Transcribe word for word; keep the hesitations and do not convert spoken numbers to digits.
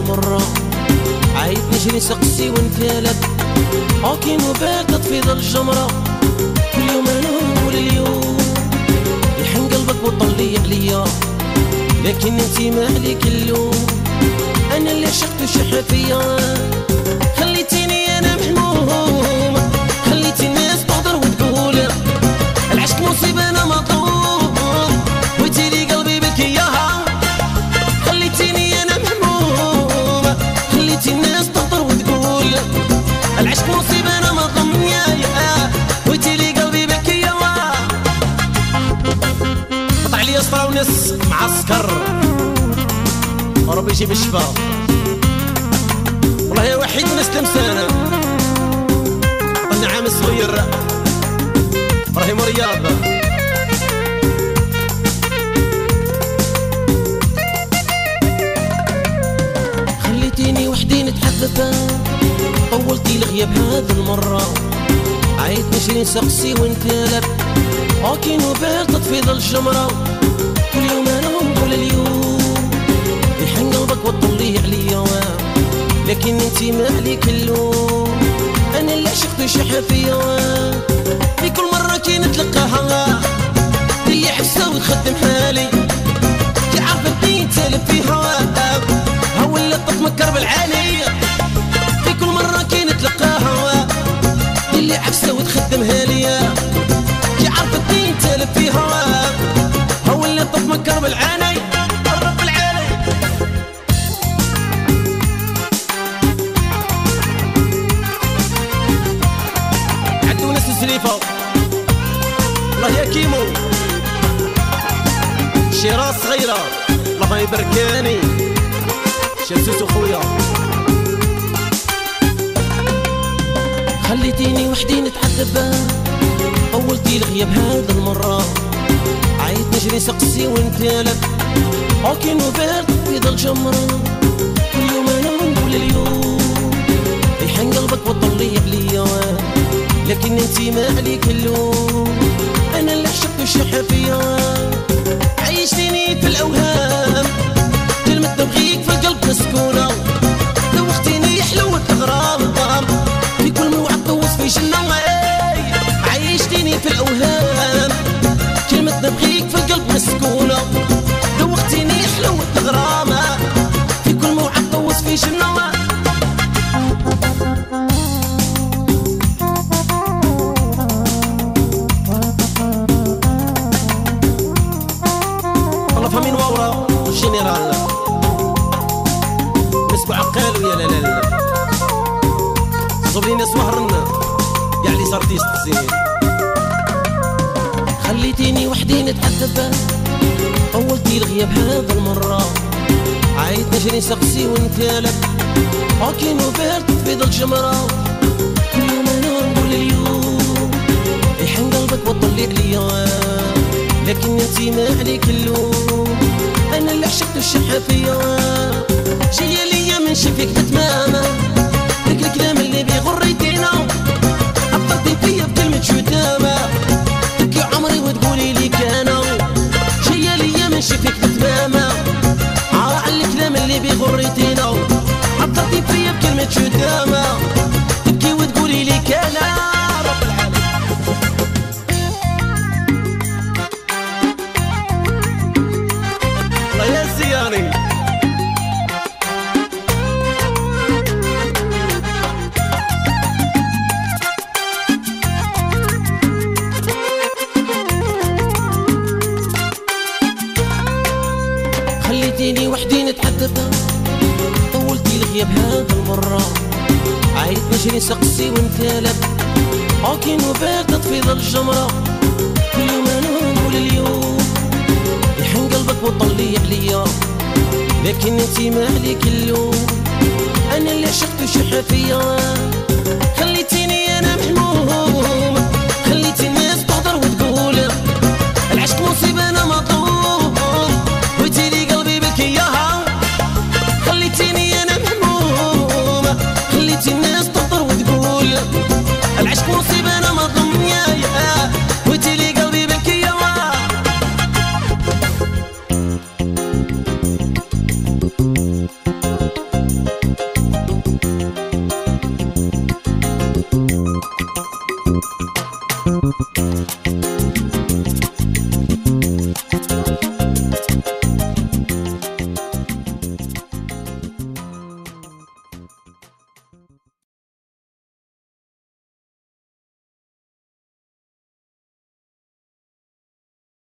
المرة عايد نجري سقسي ونكالب اوكي نوبات تطفي الجمرة كل يوم انا نقول اليوم يحن قلبك وطلي عليا لكن انتي ما عليك اللوم انا اللي عشقت وشح فيا خليتيني انا محموم خليتي الناس تهضر وتقول العشق مصيبة انا مطلوب ويتي لي قلبي بكياها خليتيني انا محموم خليتي الناس تهضر وتقول العشق مصيبة انا مطلوب يا يا ويتي لي قلبي بكياها قطع لي اسطرا ونس معسكر ربي يجيب الشفاء والله يا وحيد مسلم سنة عطلنا عام صغير ابراهيم رياض خليتيني وحدي نتحدث طولتي الغياب هذا المرة عيد نشري سقسي ونكالب اوكي نوبات تطفي الجمرة كل يوم انا نقول اليوم يحن قلبك وطلي عليا لكن انتي ما عليك اللوم انا اللي عشقت وشح فيا في كل مرة كي نتلقاها اللي حسها وتخدم حالي كي عرفتني نتسالب في هواها هو اللي تتمكر بالعالي في كل مرة كي نتلقاها اللي عكسها وتخدمها ليا كي عرفتني نتسالب في هواها هو اللي تتمكر بالعالي الرب العالي عدو ناس الزليفة الله يا كيمو شي راس صغيرة الله يبركاني شمسوسو خويا خليتيني وحدي نتعذب طولتي الغياب هذا المرة عيد نجري سقسي ونكالب اوكي نوبات في ظل جمرة كل يوم انا نقول اليوم يحن قلبك وطلي عليا لكن انتي ما عليك اللوم انا اللي عشقت وشح فيا عيشتيني في الاوهام كلمة نبغيك في القلب مسكونة دوختيني حلوة اغرام في كل موعد طوس في جنة عيشتيني في الاوهام كلمة نبغيك في القلب مسكونة دوختيني حلوة اغرام في كل موعد طوس في جنة فمين وورا الجنرال نسبو عقال ويا لا لا لا صبري ناس وهرنا يا علي صرتيست زين خليتيني وحدي نتعذب طولتي الغياب هذا المرة عايد نجري سقسي ونكالب اوكي نوبات في ظل جمرة كل يوم انا نقول اليوم يحن قلبك وطلي عليا لكن انتي ما عليك اللوم انا اللي عشقت وشح فيا جايه ليا من شفيك بتماما داك الكلام اللي بيغريتينا عطرتي فيا بكلمة شتامة تبكي عمري وتقولي لي كانا جايه ليا من شفيك بتماما على الكلام اللي بيغريتينا عطرتي فيا بكلمة شتامة تبكي وتقولي لي كانا خليتيني وحدي نتحدث طولتي الغياب هذا المرة عايد نجري سقسي ونكالب اوكي نوبات تطفي ظل جمرة كل يوم انا نقول اليوم يحن قلبك وطلي عليا لكن انتي ما عليك اللوم انا اللي عشقت وشح فيا خليتيني انا محموم